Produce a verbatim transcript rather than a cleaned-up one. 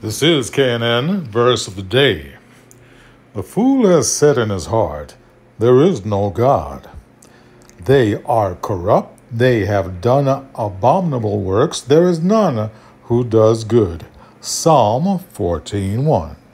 This is K N N, verse of the day. The fool has said in his heart, there is no God. They are corrupt, they have done abominable works, there is none who does good. Psalm fourteen one.